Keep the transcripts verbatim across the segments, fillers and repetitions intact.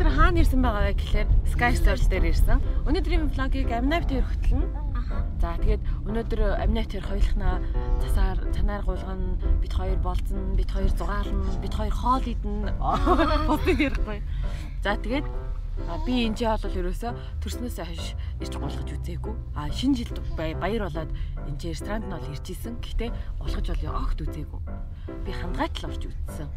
өнөөдөр хаана ирсэн байгаа вэ гэхээр Sky Store дээр ирсэн. Өнөөдрийн vlog-ыг Amnavit хоёр хөтлөн. За тэгээд өнөөдөр Amnavit хоёр хоёулахнаа цасаар цанаар гулгана, бид хоёр болцсон, бид хоёр зугаална, бид хоёр хоол идэнэ. Босыг ярихгүй. За тэгээд би энэ жаа бол ерөөсө төрснөөс хойш ирж гулгаж үзээгүй. А шинэ жилд баяр болоод энэ ресторанд нь бол ирж исэн. Гэхдээ гулгаж бол огт үзээгүй. Би хангайт л орж үзсэн.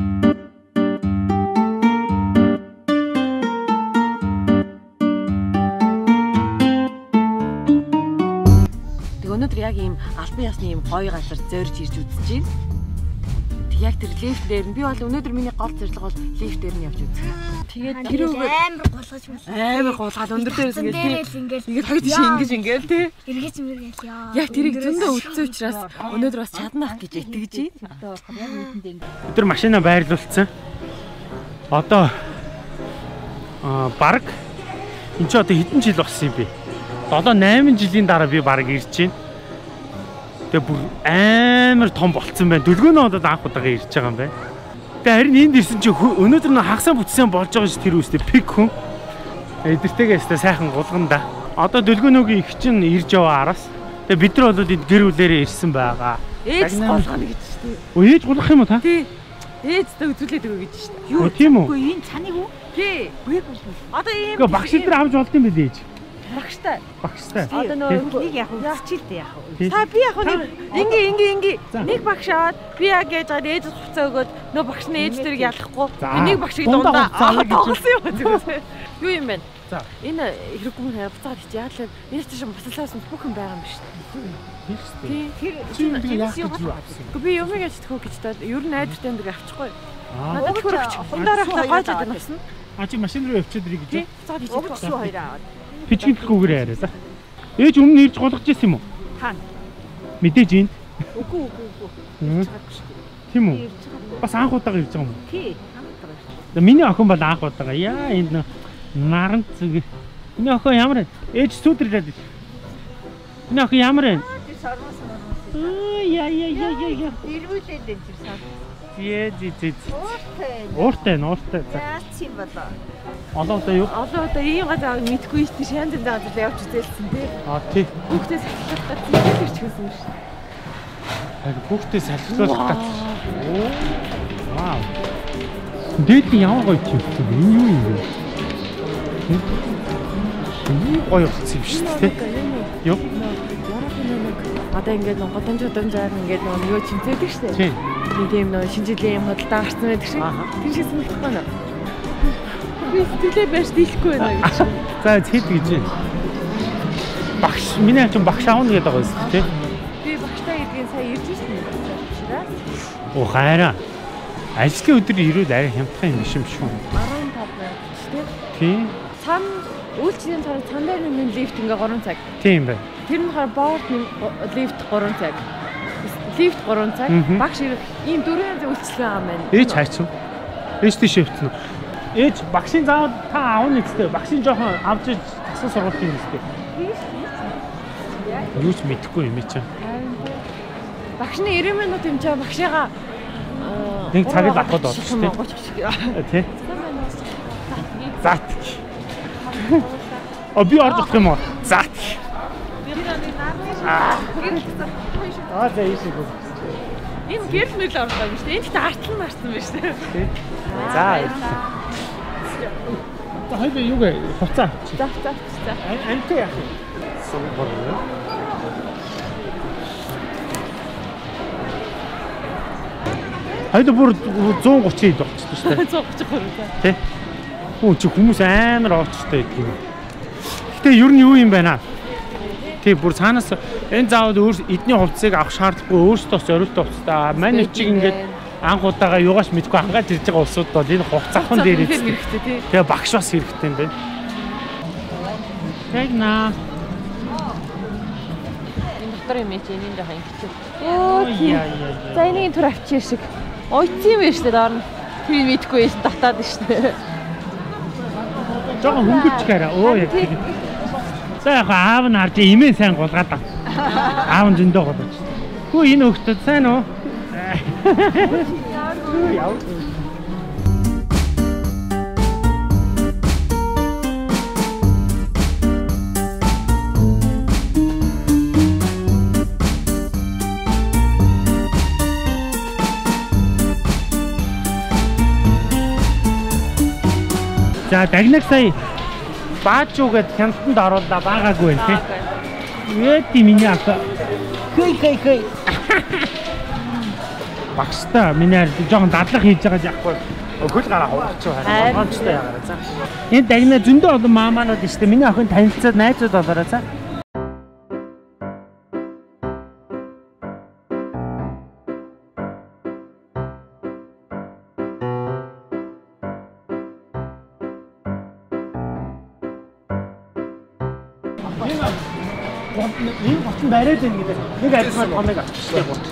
Өнөөдөр яг ийм албан ёсны ийм гоё газар зорж ирж үзэж байна. Тэг яг тэр лифт дээр нь би бол өнөөдөр миний гол зорилго бол лифт дээр нь явж үзэх. Тэгээд тэр амар гулгаж байна. Амар гулгаад өндөр дээрээс ингээд ингээд хоёр тийш ингэж ингээд тий. Эргэж мэргээл яа. Яг тэрийг зөндөө үзсэн учраас өнөөдөр бас чаднах гэж итгэж байна. Өдөр машинаа байрлуулсан. Одоо аа баг энэ ч одоо хэдэн жил болсон юм бэ? долоо найман жилийн дараа би баг ирж байна. Тэгээ бүр амар том болцсон байна. Дөлгөөнөө одоо анх удаага ирж байгаа юм байна. Тэгээ харин энд ирсэн чи өнөөдөр нь хагасаа бүтсэн болж байгаа ш тэр үстэй пик хүн. Эдэртэйгээ өстэй сайхан гулгана да. Одоо дөлгөөнөөгийн их чинь ирж яваа араас. Тэгээ бид нар бол энд гэр бүлээрээ ирсэн байгаа. Ээж гулгана гэж шүү дээ. Өө ээж гулгах юм уу та? Тий. Ээжтэй үзүүлээд өгөө гэж шүү дээ. Юу тийм үү? Үгүй энэ цаныг үү? Тий. Одоо ийм Гэхдээ багш дээр авч болд юм бэ ээж? Багштай. Багштай. Одоо нөгөө нэг яг үзчихэлтэй яг. Та би яг нэг ингээ ингээ ингээ нэг багш аваад би яг яаж байгаа ээж хуцаа өгөөд нөгөө багш нь ээж дэрийг ялахгүй нэг багшийг дундаа тоглосон юм байна. Юу юм бэ? За. Энэ хэрэггүй хүн буцаад хич яадлаа энэ ч шин буцалаас бүх юм байгаа юм биш үү? Тийм. Тэр чинь би яах гэж юу авсан? Би юм яаж төхөө гэж та ер нь айдтай энэ авчихгүй. Надад хөрөгч хундаараа гоож байгаа насна. А чи машин руу явчихад ирэх гэж. Буцаад хич өгсөн хоёр аваад. Бичгэнтэхгүйгээр яриа за. Ээж өмнө ирж гулгаж ирсэн юм уу? Хаана? Мэдээж энэ. Үгүй үгүй үгүй. Тийм үү? Бас анх удаага ирж байгаа юм уу? Тий. Анх удаага ирсэн. Миний охин бол анх удаага. Яа энд наран зүг. Миний охин ямар ээж сүдэрлээд ир. Миний охин ямар вэ? Аа яа яа яа яа. Ирүүлээд энэ чинь сар. Яа зэ зэ. Ууртай. Ууртай ууртай. Яац юм болоо. Олоодоо юу? Олоодоо ийм газар мэдгүй шүү дээ. Шаан зэнтэй газар явж үзээлсэн тий. Аа тий. Хүүхдээ салхилах гэж ирч хэлсэн юм шүү. Харин хүүхдээ салхилуулах гэж. Оо. Вау. Дээд нь ямар гоё юм бэ? Энэ юу юм бэ? Энэ гоё болсон юм шүү дээ. Юу? Одоо ингээд нэг годомж годомжаар ингээд нэг юу чимцээдэг шүү дээ. Тий. Нэг юм нэг шинэ жилийн юм хөдөлთა гарсан байдаг шиг. Тэр шиг санагдахгүй нэ. Би сэтгэлээ барьж дийлэхгүй байна гэж. За хэд гэж байна. Багш миний ач багш аавна гэдэг байгаа юм тий. Би багштай гэдгийг сая ирж ирсэн юм. Оо хайраа. Ажлын өдөр ирээд арай хямдхан юм биш юм шүү. арван тав минут тий. Тий. Цан үйлчлэлийн цан цандаа нэг лифт ингээ гурван цаг. Тийм бай. Тэр нь хаа боорд лифт гурван цаг. Лифт гурван цаг. Багш ийм дөрвөн үйлчлэг байгаа юм байна. Ээж хайцсан. Ээж тийш хөвцөн. Ээж багшийн заавал та аавны гэстэй. Багшийн жоохон авч иж тасгал сургалт юм гэстэй. Юу ч мэдэхгүй юм чи. Багшны ирэх минут юм чаа багшигаа нэг цаг л авахд болно шүү дээ. Тий. Зат. А би орж ирэх юм уу? Зат. Аа за ийшээ. Энэ гэрэл мэл орлоо юм шүү дээ. Энд артал нь марсан байна шүү дээ. За. За хайбе юу гэ хуцаа. За за за. Амт яах вэ? Сумбар. Хайда бүр зуун гучин хэд болчихсон шүү дээ. зуун гучин гурав. Тэ. Хөө чи хүмүүс амар оочтой гэдэг юм. Гэтэ ер нь юу юм байна аа? Тий бүр цаанаас энэ заавал өөр эдний хувцсыг авах шаардлагагүй өөрсдөө зориултаа хувцтай. Манай чиг ингээд анх удаага юугаач мэдгүй хангааж ирж байгаа улсууд бол энэ хувц авах дээр хэрэгтэй тий. Тэгээ багш бас хэрэгтэй юм байна. Яг наа. Энэ доктор юм чи энэ дэх ингэчих. Оо яа яа. За энийг түр авчир шиг. Ойцсон юм байна шүү дээ доор нь. Тэр мэдгүй юм татаад шүү дээ. Жогоо хөнгөж гээрээ. Оо яг тийм. За яг аав нь харж имэн сайн гулгаад аа. Аав нь зөндөө гулгаж. Хөө энэ хөлтөд сайн уу? Яа. За дагнаг сая баачуугээд хяналтанд оруулаа баагаагүй байна тий. Ээти миний ах. Хей хей хей. Багштай миний хард жоохон дадлах хийж байгаа яахгүй. Хөл гараа хуурч байгаа. Болгоомжтой яагаад за. Энэ дагнаа зөндөө олон маамаанууд шүү дээ. Миний охин танилцаад найзууд болоорой за. Энэ боцон бариад байна гэдэг. Нэг альмаар томыг авчихсан боцсон.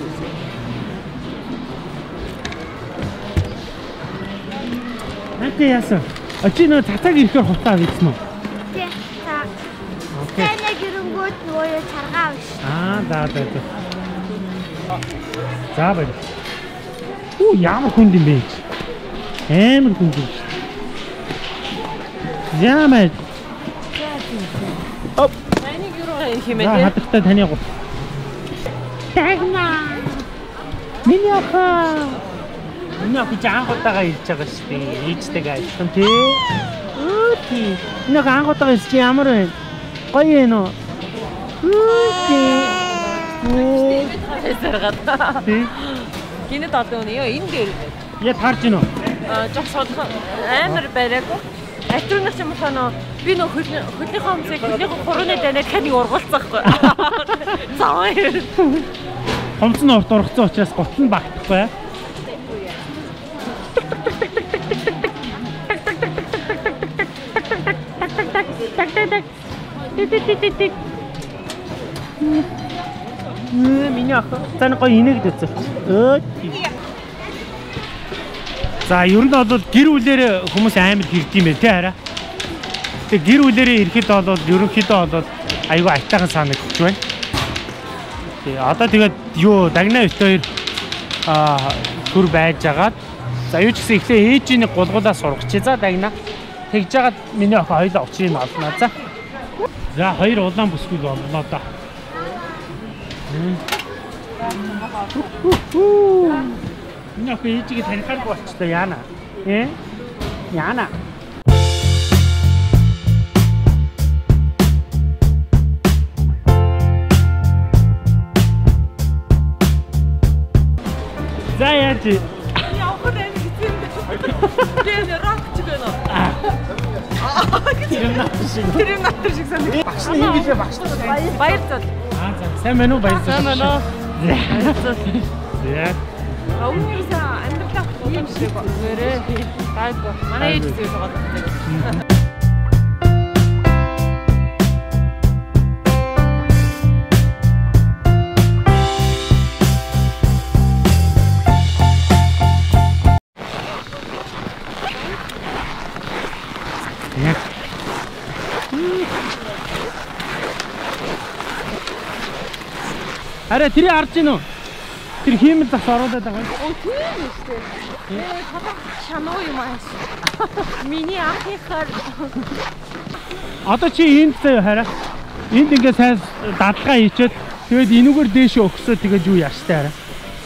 Наач яасан? Очи нөө цацаг ирэхээр хутаа хийсэн үү? Тий. За. Тэнэ гирэнгүүт нөгөө чаргаа авш. Аа, за за за. За баяр. Уу ямар хүнд юм бэ? Амар хүнд юм. Ямар. Оп. Хэмээн. Хатагтай таны гоо. Тагна. Миний охоо. Миний охин анхудаага ирж байгаа шүү дээ. Ээжтэйгээ ажилласан тий. Өөти. Нэг анхудаага ирж ямар вэ? Гоё юм уу? Өөти. Эсэргата. Тий. Гинэд одоо үнэ ёо энэ дээр. Я таарч гинөө. Аа жоо содох амар бариагүй. Альтрунах юм ханаа би нөх хөлийнхөө өмсөйг хөлийнхөө хурууны данаад хань ургуулцаахгүй. Заа. Хомц нь урт ургацсан учраас гот нь багтахгүй. Миний ах тань гоё инээд үзсэн. Өө. За ер нь бол гэр бүлэрээ хүмүүс амар хэрдэм байх тий хараа. Тэг гэр бүлэрээ ирэхэд бол ерөнхийдөө бол айгүй айтайхан санагдчих байна. Тий одоо тэгээд юу дагнаа өвт хоёр аа төр байж агаад за юу ч гэсэн ихлэ ээжийн гулгуулаа сургачих. За дагнаа тэгж жагаад миний охин хоёул очрыг олно за. За хоёр улаан бүсгүй болно да. Миний охин ээжигээ танихааргүй болчихлоо яана. Э? Яана. За яаж Явах нь хэцүү юм бэ? Тэгээ рокч гэнэ. Тэр юм натар шиг санагдав. багш нь ингэ лээ багш нь Баяр зал. аа за сайн байна уу баяр Сайн байна уу? Баяр зал. яа Өвнөрөөсөө амьдралаа юм шиг гэрээ. Гайгүй. Манай ээж зүйл байгаа. Арай тэрийг харж гин үү? Тэр хиймэл зас оруулаад байгаа юм. Оо тийм үү шүү дээ. Ээ тодорх шанаа юм ааш. Миний ахихаар Одоо чи энд заяа хараа. Энд ингээ сайн дадлага хийчээд тэгээд энүүгээр дээшээ өгсөө тэгээд юу яаштай хараа.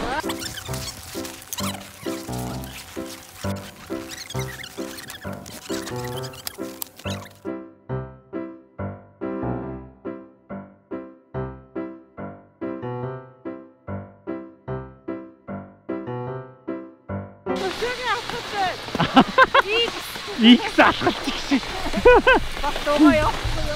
Их салхалчих шиг. багтгаа яа.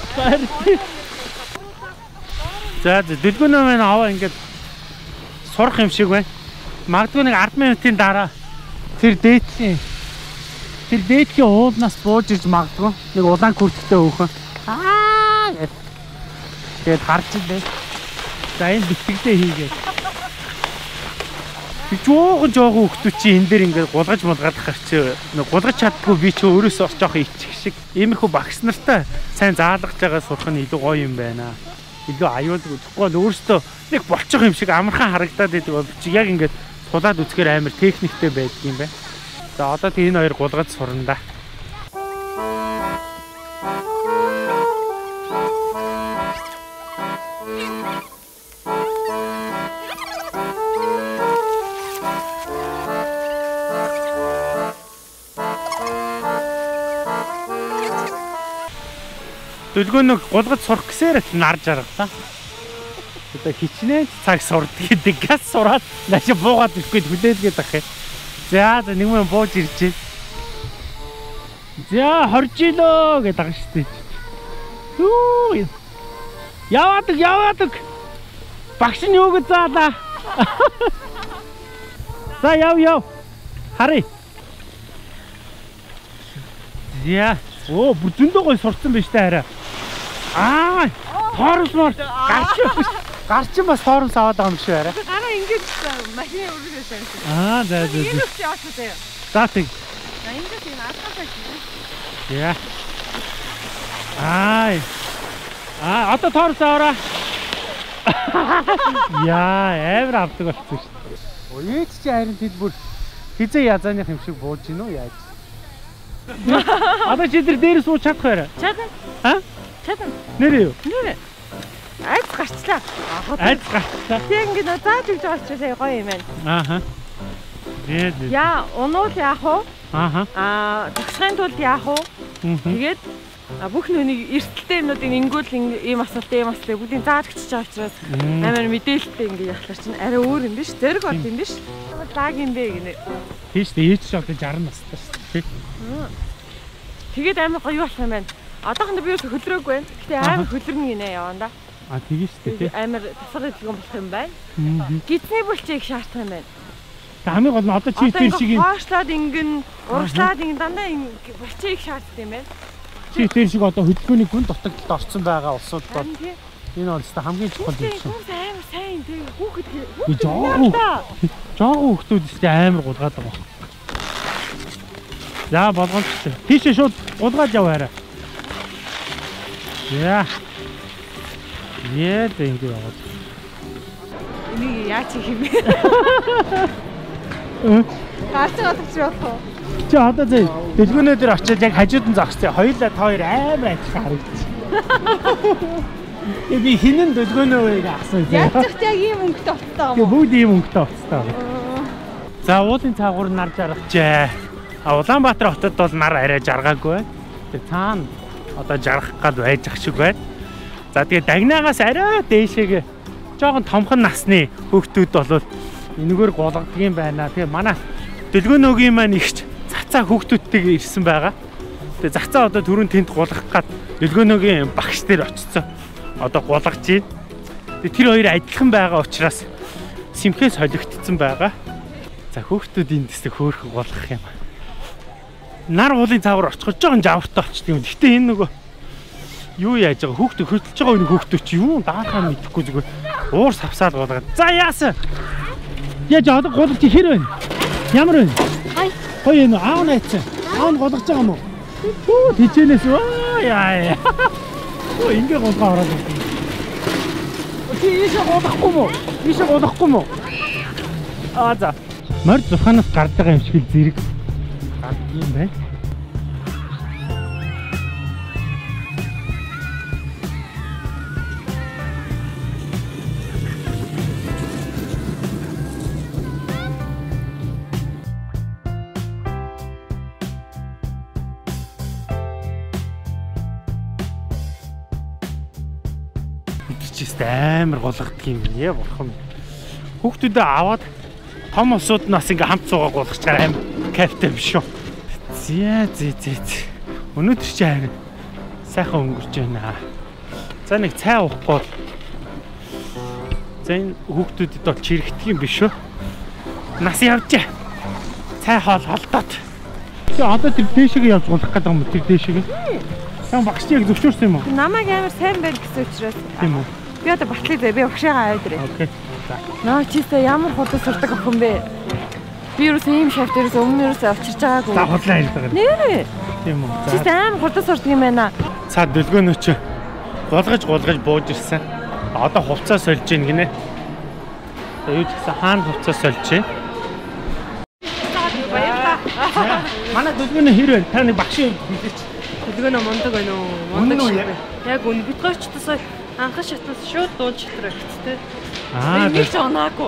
За дэлгүүнөө маань аваа ингээд сурах юм шиг байна. Магадгүй нэг ард минутын дараа тэр дээдлийн тэр дээдлийн уулнаас бууж ирж магадгүй нэг улаан күрттэй өөхөн. Аа гэд. Тэгээд харж илээ. За энэ битгдээ хийгээд. Жоогон жоогон хөвгтүүд чи энэ дээр ингээд гулгаж мулгаад гарч нэг гулгаж чаддгүй би чи өөрөөсөө жоох ичих шиг иймэрхүү багш нартай сайн заалгаж байгаа сурах нь илүү гоё юм байна. Илүү аюулгүй. Тэгэхгүй өөрөөсөө нэг болчих юм шиг амархан харагдаад байдаг бол чи яг ингээд сулаад үзэхээр амар техниктэй байдаг юм байна. За одоо тийм энэ хоёр гулгаж сурна да. Дөлгөөнөг гулгаж сурах гэсээр л нар жаргалаа. Одоо хичнээн цаг сурдаг гэдэг газ сураад наашаа буугаад ирэхгүй хүлээлгээд ах юм. За за нэг мөн бууж ирж байна. За хорж илөө гэдэг байгаа шүү дээ. Хүү. Яваад яваад. Багш нь юу гэж заалаа. За яв яв. Харъя. Я. Оо бүр зөндөө гой сурцсан байж та хараа. Аа, тоорсмор гарч гарч бас тоорс аваад байгаа юм шиг хараа. Гараа ингэж машины өргөж байсан. Аа, за за. Энэ үсч явах үү. За тэг. Ингэж энэ атгасаа чинь. Я. Аа. Аа, одоо тоорс аваараа. Яа, амар авдаг болсон шүү дээ. Оо, ээж чи харин тэд бүр хизээ язааных юм шиг бууж гинөө яаж. Одоо чи тэр дээр сууж чадах байраа. Чадна. Аа? Чадна. Нэр юу? Нэр. Айц гарчлаа. Айц гарчлаа. Тэг ингэ нөө заад гэж байгаа ч сая гоё юм байна. Ааха. Тэгээд яа, унуул яах вэ? ааха. Аа, төгсхийн тулд яах вэ? Тэгээд бүх нүуний эрсдэлтэй юмнуудыг ингүүл ийм асуултаа ийм асуултаа бүгдийг зааж өчөж байгаа учраас амар мэдээлэлтэй ингэ явахлаар чинь арай өөр юм биш. Зэрэг бод юм биш. Лаг юм бэ гинэ. Тийм шүү дээ. Ээж ч одоо сixty настай шүү дээ. Тэгээд амар гоё болох юм байна. Одоохондоо би юу хөлрөөгүй байна. Гэтэ амар хөлрөн гинэ яваа да. А тийм шүү дээ. Амар тасгал идэлгэн болох юм байна. Гидний булчиг шаардах юм байна. Хамгийн гол нь одоо чи тэр шиг юм. Хоошлоод ингэн, урагшлаад ингэ дандаа булчиг шаарддаг юм байна. Чи тэр шиг одоо хөдөлгөөний гүн дутагдлалд орсон байгаа улсууд бол энэ бол хамгийн чухал юм шиг. Амар сайн тийм хүүхэд хүүхэд жоо хүүхдүүд ихтэй амар гулгаад байгаа. За болгоомжтой. Тийшээ шууд гулгаад яваарай. Яа. Яа ингэ яваад. Энийг яач хийх юм бэ? Гарч гадагч явах уу? Чи одоо зэ дэлгүүнээ дээр очиад яг хажууд нь зогсчихъя. Хоёулаа та хоёр амар адилхан харагдчих. Э би хинэн дэлгүүнөө вэ гэж асууя. Яг ч яг ийм өнгөтэй болтой юм уу? Бүгд ийм өнгөтэй болтой. За уулын цаагуур нар жаргажээ. А Улаанбаатар хотод бол нар арай жаргаагүй байна. Тэгээ цаана одоо жаргах гад байж ах шиг байна. За тэгээ дагнаагаас арай дээшээгээ жоохон томхон насны хүүхдүүд бол энэгээр гулгадаг юм байна. Тэгээ манай дэлгөөнөөгийн маань ихч цацаа хүүхдүүдтэйг ирсэн байгаа. Тэгээ цацаа одоо түрүүн тэнд гулгах гад дэлгөөнөөгийн багш дээр очицсан. Одоо гулгаж байна. Тэгээ тэр хоёр адилхан байгаа учраас симхээ солигдсон байгаа. За хүүхдүүд энэ дэстэй хөөрхөн гулгах юм. Нар уулын цаагаар очиход жоохон жавартай болчихд юм. Гэтэ энэ нөгөө юу яаж байгаа хүүхдүүд хөдөлж байгаа энэ хүүхдүүд чи юу даахаа мэдэхгүй зүгээр уур савсаад гулгаад. За яасан? Яаж одоо гулгаж хэр вэ? Ямар вэ? Хай. Хой энэ аав найцсан. Аав нь гулгаж байгаа юм уу? Хөө тийчэнэс оо яа. Оо ингэ гулгаа ороод байна. Чи ийшээ гулгахгүй мó? Ийшээ гулгахгүй мó? Аа за. Морь зурханаас гардаг юм шиг зэрэг гардаг юм байна. Амар гулгадаг юм яа болох юм. Хүүхдүүдээ аваад том усууд нас ингээ хамт суугаа гулгачаар амар кайфтай биш үү. Зээ зээ зээ. Өнөөдөр чи харин сайхан өнгөрч байна. За нэг цай уухгүй. За энэ хүүхдүүдэд бол чирэгдэх юм биш үү. Нас явжээ. Цай хоол холдоод. Тэгээ одоо тэр дээшээ явж гулгах гэдэг юм тэр дээшээ. Сан багш яг зөвшөөрсөн юм уу? Намайг амар сайн байл гэсэн учраас. Тийм үү. Би одоо батлыг бай. Би багшаагаа аваад ирээ. Окей. За. Наа чисээ ямар худал сурдаг охин бэ? Би юус ийм шавт дээрээс өмнөөс авчирч байгаагүй. За худлаа хэлдэг байгаа. Нэрээ. Тийм үү. Чисээ амар худал сурдаг юм байна. Цаа дэлгөөнөөч гулгаж гулгаж бууж ирсэн. Одоо хувцас сольж гин гинэ. Юу ч гэсэн хаана хувцас сольж байна. Баярлалаа. Манай дэлгөөнөө хэр вэ? Та нэг багш юм хэлээч. Дэлгөөнөө мундаг байна уу? Мундаг шиг. Яг үн битгойч тасаа анхан шатнаас шууд дуулж чадраа гэхтэй. Аа. Нэг ч унаагүй.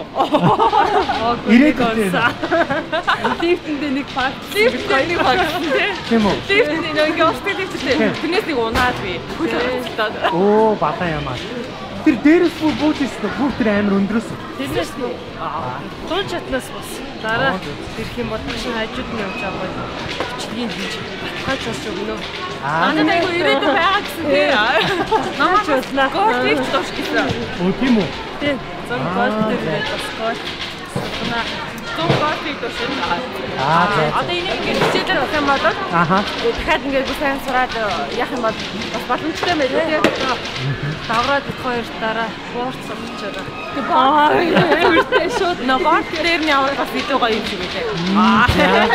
Ирээдүйд. Лифтэнд нэг баг. Лифтэнд нэг баг. Тийм үү? Лифтэнд нэг явдаг лифттэй. Тэрнээс нэг унаад би. Оо, бата ямаа. Тэр дээрээс бүр буучихсан нь бүр тэр амар өндрөөс. Тэрнээс нь дуун чатнаас бас дараа ирэх юм бол машин хажууд нь явж байгаа бол бичлэгийг хийж хаач болж өгнө. Аа. Надад айгу ирээдүйн байгаа гэсэн тий. Намаач болнаа. Гол их тоош гэсэн. Оо, тийм үү? Тий. Зам гол дээр бас гол. Сутна. Зам гол их тоош. Аа. Одоо энийг ингэж хичээлээр авах юм бол ааха. дахиад ингэж сайн сураад яах юм бол бас боломжтой байх тий. Давраад их хоёр дараа спорт сурчаад. Аа, үүртэй шууд ногоот дээр нь яваад бас илүү гоё юм шиг үлээ. Аа.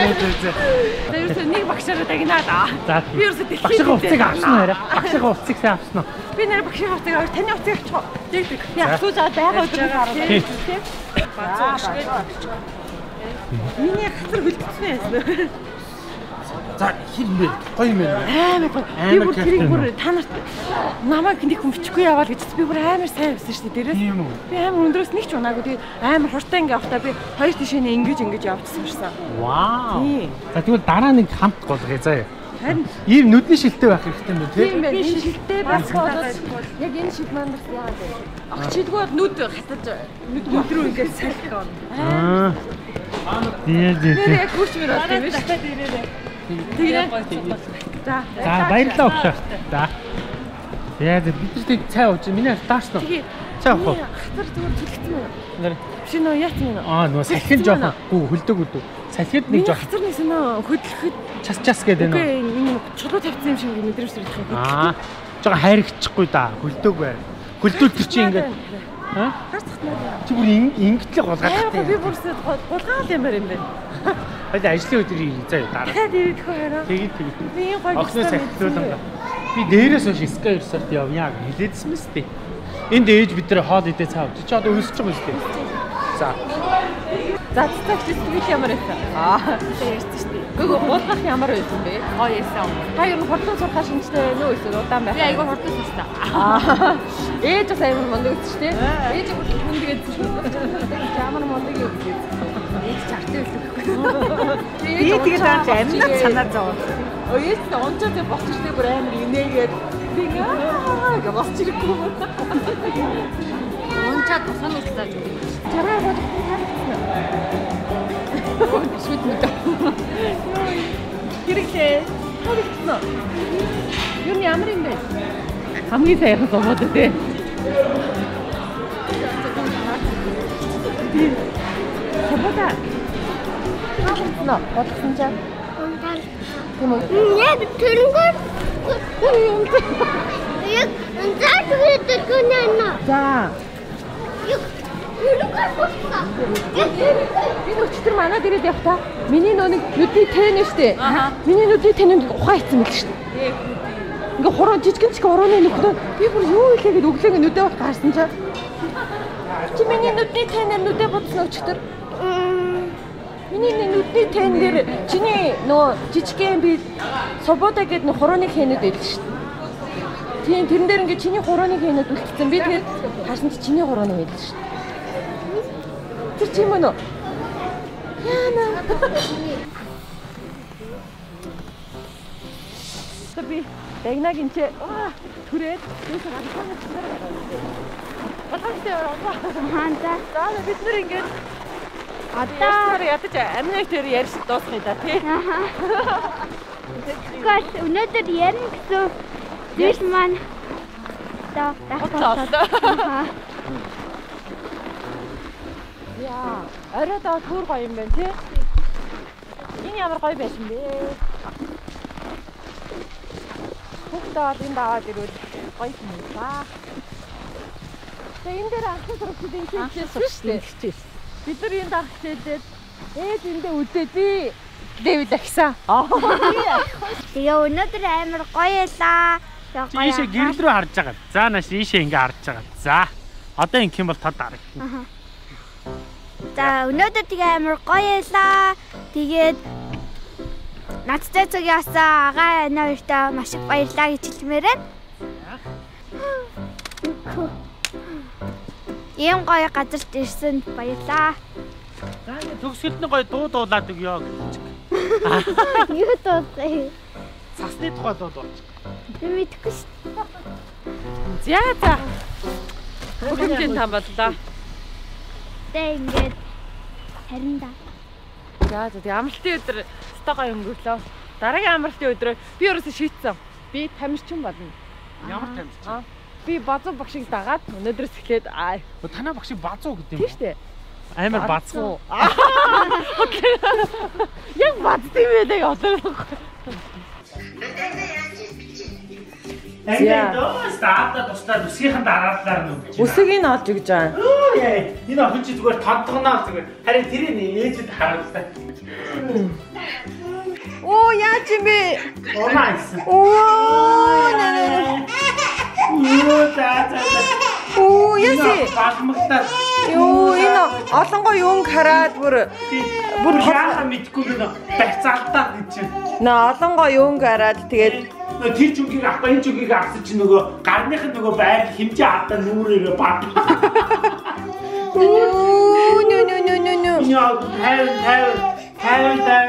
Тэр нэг багшаараа дагнаад аа. Би ерөөсөө дэлхийд багшийн уцыг авсан уу? Багшийн уцыг сайн авсан уу? Би нэр багшийн уцыг авах, таны уцыг авчих уу? Тэг тэг. Би асууж байгаа байгаа өдөр хараад. Тийм. Бацаа ашиг. Миний хатар хөлдсөн юм. За хин бэ? Гоё юм байна. Амар гоё. Би бүр тэрийг бүр та нарт намайг нэг хүн бичихгүй яваал гэж би бүр амар сайн байсан шүү дээ дээрээс. Тийм үү? Би амар өндрөөс нэг ч унаагүй. Тэгээд амар хурдан ингээ явахдаа би хоёр тишээ ингэж ингэж явчихсан шээ. Вау. За тэгвэл дараа нэг хамт голгоё заяа. Харин ийм нүдний шилтэй байх хэрэгтэй юм тий. Тийм байх. Энэ шилтэй байх болоод яг энэ шил маань бас яагаад вэ? Агчилгүй нүд хатаж нүд өдрөө ингээд салхих он. Аа. Тийм тийм. Тэр яг хүч мөр болт юм биш. Тэгээ. За. За баярлалаа өгшөө. За. Яа бид нар тэг цай ууж миний таашна. Цай авах уу? Хатар зүгээр зүлгсэн юм. Нэр Биш нөө яат юм нөө. Аа нөө салхин жоохон гүү хөлдөг үдүү. Салхид нэг жоох хатар нэг нөө хөдлөхөд час час гэдэг нөө. үгүй энэ чулуу тавьсан юм шиг мэдрэмж төрөх юм. Аа. Жоохон хайрчихгүй да. Хөлдөг бай. Хөлдөл төр чи ингээд. Аа? Чи бүр ингэтлээ голгаад тахтай. Би бүрсэд голгаал юм байна юм байна. Хойд ажлын өдөр ирээ заяа дараа. Дахиад ирэх хоёроо. Тэгээд тэгээд. Би энэ гоё Огсноос ахиулсан. Би дээрээс хойш ска ерсорт явъя гэж хэлээдсэн мэт дээ. Энд ээж бид нар хоол идээ цаа авч. Чи одоо өсөж байгаа юм шүү дээ. За. За цацагч би ямар байсан? Аа, ярьсан шүү дээ. Гүг уулгах ямар байсан бэ? Гоё байсан. Та ер нь хурдан сурахаа шинжтэй байна уу эсвэл удаан байх? Би айгүй хурдан сурсан. Аа. Ээж бас айгүй мундаг шүү дээ. Ээж бүр хүндгээд зүгээр ямар мундаг юм бэ? Ээж чартай байлгүй. Би тэгээд аач амьд санаа зов. Ээж нь онцоо зэ болчихлээ бүр амар инээгээд би ингээ гэ босч ирэхгүй. Онцоо тусган үлдээ гэж. Чараа бодох шүт мэт. Хэрэглээ. Харагдсан. Юу нь ямар юм бэ? Хамгийн сайхан зовоод үү? Чабата. Харагдсан. Бодсон чам. Яг тэрнгэр яг заа тэгээд гэнэ. За. Яг тэрнгэр болсон. Би өчтөр манад ирээд явах та. Миний нөө нэг нүдний тэн штэ. Миний нүдний тэнд ухаан ицсэн мэл штэ. Ингээ хуруу жижигэн чиг урууны нөхдөд би бүр юу ихээ гэд өглөө нүдээ бот гарсан чаа. Чи миний нүдний тэнээр нүдээ бодсон өчтөр. Миний нүдний тэн дээр чиний нөө жижигэн би свобода гэдэг нөх хурууны хэнэд байлаа штэ. Тийм тэрэн дээр ингээ чиний хурууны хэнэд үлдсэн. Би тэгээд харсан чи чиний хурууны байлаа штэ. Тэр чи юм уу? Яна. Тэби дагнаг энэ ч түрээд тийш гаргах хэрэгтэй. Баталтай ороо. Хаанда. За бид нэр ингээд Одоо ядаж амнаг тэр ярьж дуусгая да тий. Аха. Тэгвэл өнөөдөр ярина гэсэн зүйл маань одоо дахиад. Яа, оройдоо түр гоё юм байна тий. Энэ ямар гоё байсан бэ? Хүүхдүүд энэ даваад ирвэл гоё юм ба. Тэгээ энэ дээр анхны сургуулийн хичээл шүү дээ. Бид нар энэ дах хичээлээд ээж эндээ үдээ би Дэвид ахсан. Тэгээ өнөөдөр амар гоё ялаа. Ийшээ гэрэл рүү харж байгаа. За нааш ийшээ ингээ харж байгаа. За. Одоо ингэх юм бол тод харагдана. За өнөөдөр тэгээ амар гоё ялаа. Тэгээд надтай цог яасан агаа энэ хоёртаа маш их баярлалаа гэж хэлмээр байна. Ийм гоё газарт ирсэнд баярлаа. За төгсгөлд нь гоё дуу дуулаад өгөө гэж. Юу дуудаа? Цасны тухай дуу дуулж. Би мэдэхгүй шүү. За за. Бүгдийн там боллоо. Тэ ингээд харин да. За за тэгээ амралтын өдөр өстой гоё өнгөрлөө. Дараагийн амралтын өдрөө би ерөөсөө шийдсэн. Би тамирчин болно. Ямар тамирчин? Би базуу багшиг дагаад өнөөдрөөс эхлээд аа танаа багшиг базуу гэдэг юм. Тийм шүү дээ. Амар базуу. Яг базд юм ээ одоо. Энд доо стаата тусдаа үсгийнхэн дараалалаар нь өгч. Үсгийг нь олж өгч байгаа. Оо яа. Энэ охин чи зүгээр тодтогноо зүгээр. Харин тэрийг ээжэд харууллаа. Оо яаж юм бэ? Оо найс. Оо нэ. Оо за за. Оо яси. Багмагтаа. Йоо энэ олонгоо юунг хараад бүр бүр яага мэдгүй нэ байцаалтаа гэж чинь. Нэ олонгоо юунг хараад тэгээд тэр жүгийг авах энэ жүгийг авсан чинь нөгөө гарных нь нөгөө байр хэмжээ хатаа нүрээрээ бат. Оо нэ нэ нэ нэ нэ. Яа хай хай хай хай.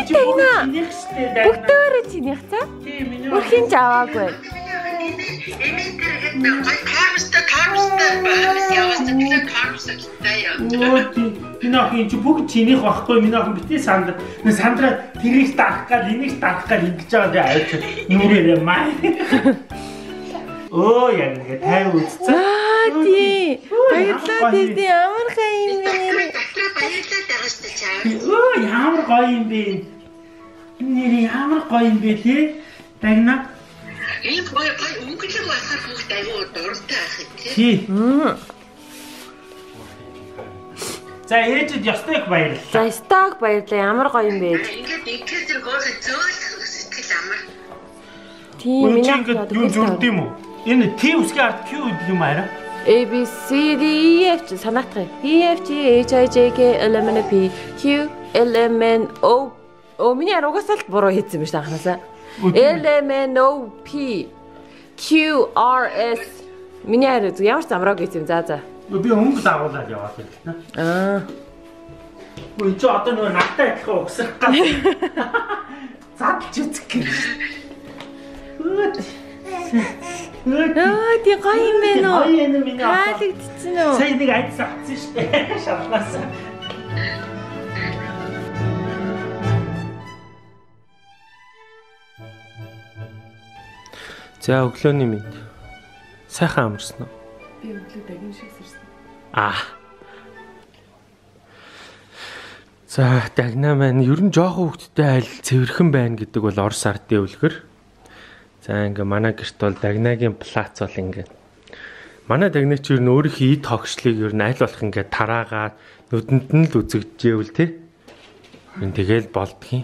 Бүгдээр чинийх цаа? Тийм миний. Бүрхийн жаваагүй. Кармста кармста яваасаа тэр кармста таяа. Миний охин чи бүгд чинийх байхгүй миний охин битээ санд. Сандраа тэрийг дарах гал энийг дарах гал ингэж байгаа авч нүрээрээ маа. Оо яг ингэ тай үзсэн. Аа тий. Баярлалаа тий ямар хай юм бэ? Баярлалаа дагаштай чаа. Оо ямар гоё юм бэ? Нэр ямар гоё юм бэ тий? Тагна. Энэ гоё гоё өнгөлөг байхаар бүгд аюу дуртай ах тий. Тий. За ээжэд ёстой их баярлалаа. За сток баярлалаа ямар гоё юм бэ? Ингээд ихээр тэр гоохын зөөлөх сэтгэл амар. Тийм миний ингээд юу зүрд юм уу? Энэ T үсгийн арт Q гэдэг юм аа. A B C D E F G санаатгай. E F G H I J K L M N P Q L M N O О миний аргаас л буруу хийсэн биш анханасаа. L M N O P Q R S миний арга ямар ч замраг хийсэн за за. Би өнгө дагуулаад яваад байна. Аа. Өө чи одоо нөгөө надтай адилхан угсах гал. Задж үзэх гэж. Аа тий гоё юм бэ нөө. Гоё юм миний охин. Хаалагдчихсан уу? Сая нэг айдас авчихсан шүү дээ. Шалнаас. За өглөөний мэд. Сайхан амарсан уу? Би өглөө дагин шиг сэрсэн. Аа. За дагнаа маань ер нь жоохон хөвгттэй айл цэвэрхэн байна гэдэг бол орос ардын үлгэр. За ингээ манай гэрт бол дагнагийн плац бол ингээ. Манай дагнаач ер нь өөрийнхөө ид тогшлыг ер нь аль болох ингээ тараагаад нүдэнд нь л үзэгдэжээвэл тий. Энд тэгэл болдгийн.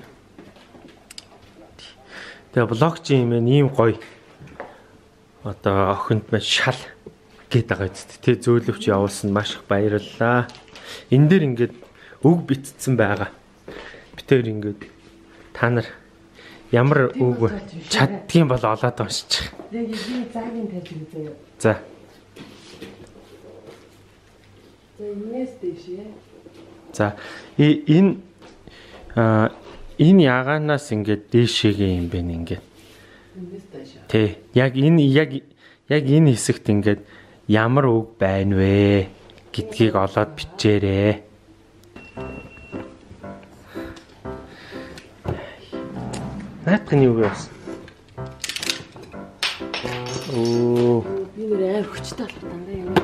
Тэгээ блогч юм ээ ийм гоё. Одоо охинд маань шал гээд байгаа зү тий зөөлөвч явуулсан маш их баярлалаа. Энэ дээр ингээд үг битцсэн байгаа. Битээр ингээд та нар ямар үг чаддгийн бол олоод уншиж. Яг энэ цагийн тарж үзье. За. За энэс дэшээ. За энэ а энэ ягаанаас ингээд дээшээгээ юм бэ ингээд. Энэс дэшээ. Тэ яг энэ яг яг энэ хэсэгт ингээд ямар үг байна вэ гэдгийг олоод бичээрэй. Наадхын юу вэ? Оо Би нэр амар хүчтэй болох дандаа юм.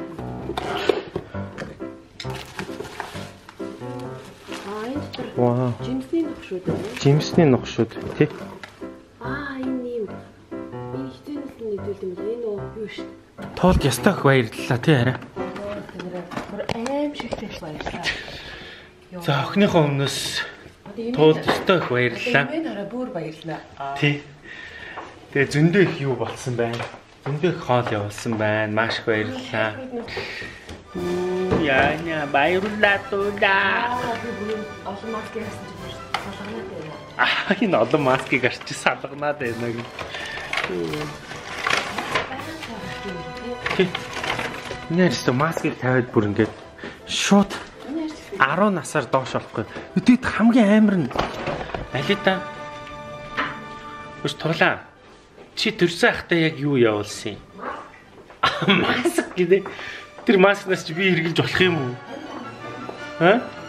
Аа энэ тэр вау. жимсний нөхшүүд үү? Жимсний нөхшүүд тий. Аа энэ юм. Би хитэнээс нь нэдүүлд юм л энэ юу шүү. Тоолд ястаа их баярлалаа тий арай. Тэр аим шигтэй баярлалаа. За охиныхоо өмнөөс тоолд ястаа их баярлалаа. Энэ арай бүр баярлалаа. Тий. Тэгээ зөндөө их юу болсон байна. Зөндөө их хоол явуулсан байна. Маш их баярлалаа. Яа яа баярлалаа туулаа. Олон маск яасан ч бүр салганаад байна. Аа энэ олон маскыг арчиж салганаад байна гэх. Нэрс маскыг тавиад бүр ингээд шууд арван насаар доош болохгүй. Өдөөд хамгийн амар нь Алита. Өш турлаа. Чи төрсөн ахтай яг юу явуулсан юм? Маск гэдэг. Тэр маскнаас чи би хэрглэж болох юм уу? Аа?